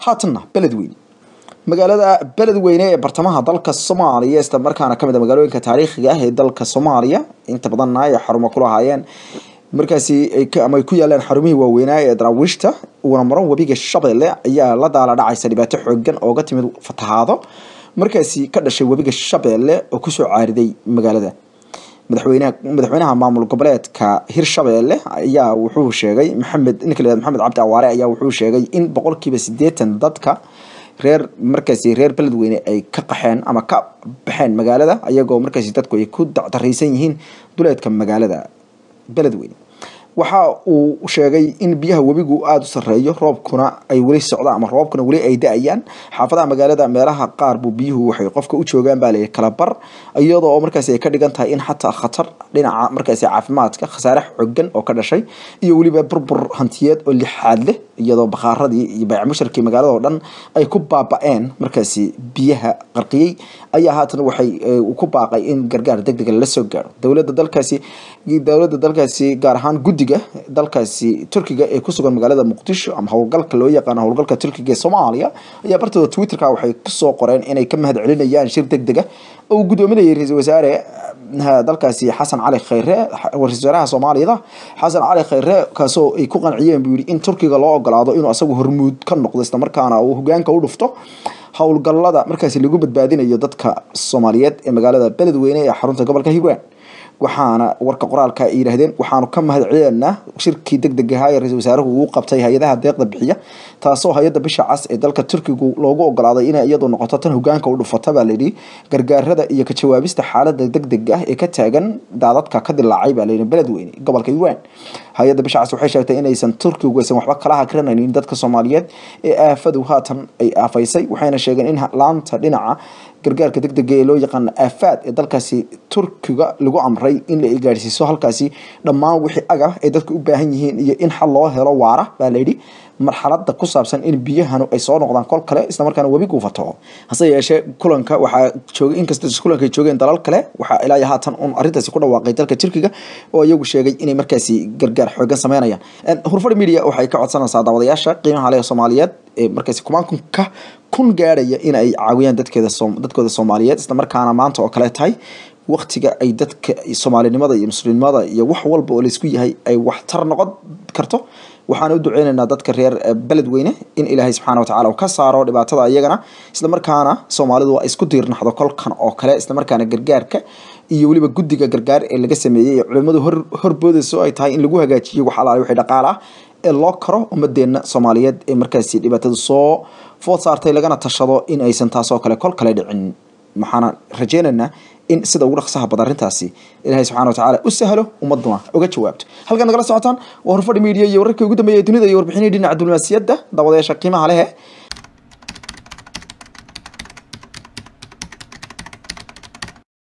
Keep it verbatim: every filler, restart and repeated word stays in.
هاتنا بلد وين magaalada beledweyne ee bartamaha dalka Soomaaliya isla markaana kamid ah magaalooyinka taariikhiga ah ee dalka Soomaaliya inta badan ay xarumo ku lahaayeen markaasi ay ama ku yaalaan xarumihii waaweyn ee Daraawiishta una maran wabiga Shabeelle ayaa la daala dhacaysa dhibaato xooggan oo ka timid fatahaado markaasi ka dhashay wabiga Shabeelle oo ku soo caariday magaalada madaxweynaha madaxweynaha maamul goboleedka Hirshabeelle ayaa wuxuu sheegay Maxamed Ninkale Maxamed Cabdi Awaare ayaa wuxuu sheegay in boqolkiiba siddeetan dadka reer markaasi reer beledweyne ay ka qaxeen ama ka baxeen magaalada ayagoo markaasi dadku ay ku dacdareysan yihiin duleedka magaalada beledweyne waxa uu sheegay in biyaha wabigu aad u sareeyo roobkuna ay wali socdaan ama roobkuna wali ay daayaan xaafadaha magaalada meelaha qaar buu biyuhu waxay qofka u joogaan baa la kala bar iyadoo markaasi ay ka dhigan tahay in xataa khatar dhinaca markaasi caafimaadka khasaare xooggan oo ka dhashay iyo waliba burbur hantiyeed oo lixaad leh iyadoo bakaaradii iyo bayc musharkii magaalada oo dhan ay ku baaba'een markaasi biyaha qarqiyay ayaa haatan waxay ku baaqay in gargaar degdeg ah la soo gaaro dawladda dalkaasi dawladda dalkaasi gaar ahaan guddiga dalkaasi Turkiga ee ku sugan magaalada Muqdisho ama howlgalka loo yaqaan howlgalka Turkiga ee Soomaaliya ayaa bartooda Twitterka waxay ku soo qoreen inay ka mahad celinayaan shir degdeg ah oo gudoominaya ra'iisul wasaare dalkaasi Xasan Cali Khayre ra'iisul wasaaraha Soomaaliya Xasan Cali Khayre kaasoo ay ku qanciyeen buu yiri in Turkiga loo ogolaado inuu asagu hormuud ka noqdo isla markaana uu hoggaanka u dhufto howlgallada markaasi lagu badbaadinayo dadka Soomaaliyeed ee magaalada beledweyne ee xarunta gobolka Hiiraan waxaana warka qoraalka ay yiraahdeen waxaanu ka mahad celinaynaa shirkii degdeg ah ee ra'iisul wasaaruhu uu qabtay hay'adaha deeqda bixiya taasoo hay'adda bisha cas ee dalka Turkiga loogu ogolaaday inay iyadu noqoto tan hoggaanka u dhufata baa la yiri gargaarada iyo ka jawaabista xaaladda degdeg ah ee ka taagan daadadka ka dilaacay baa la yiri beledweyne gobolka Hiiraan hay'adda bisha cas waxay sheegtay inaysan Turkigu aysan waxba kala hakranaynin dadka Soomaaliyeed ee aafadu haatan ay aafaysay waxayna sheegeen in laanta dhinaca gargaarka degdega ee loo yaqaan aafaad ee dalkaasi Turkiga lagu amray in la gaarsiiso halkaasi dhammaan wixii aga ay dadku u baahan yihiin iyo in xal loo helo waara baa la yiri marxaladda ku saabsan in biyahanu ay soo noqdaan kol kale isla markaana wabigu fataho hase yeeshee kulanka waxa joogay in kasta kulanka joogeen dalal kale waxa ilaa haatan un arintaasi ku dhawaaqay dalka Turkiga oo iyagu sheegay inay markaasi gargaar xoogan sameynayaan Hurfadhi Media waxay ka codsanaysaa daawadayaasha qiimaha leh Soomaaliyeed ee markaasi kumanka kun gaaraya in ay caawiyaan dadkeeda dadkooda Soomaaliyeed isla markaana maanta oo kale tahay waqtiga ay dadka Soomaalinimada iyo Muslimnimada iyo wax walba oo la isku yahay ay wax tar noqon karto waxaan u duceynaynaa dadka reer beledweyne in Ilaahay subxaanahu wa ta'aala uu ka saaro dhibaatada iyagana isla markaana Soomaalidu ay isku diirnaxdo kolkan oo kale isla markaana gargaarka iyo waliba guddiga gargaar ee laga sameeyay culimadu horboodayso ay tahay in lagu hagaajiyo wax alaal wixii dhaqaale ah ee loo karo ummadeena Soomaaliyeed ee markaasi dhibaatada soo food saartay lagana tashado in aysan taas oo kale kol kale dhicin maxana rajeenana in sida ugu dhaqsaha badan arintaasi Ilaahay subxaanahu wa ta'aala u sahlo ummaduna uga jawaabto halkan nagala socotaan Hurfadhi Media iyo wararkii ugu dambeeyay dunida iyo warbixinada dhinaca diblomaasiyadda daawadayaasha qiimaha leh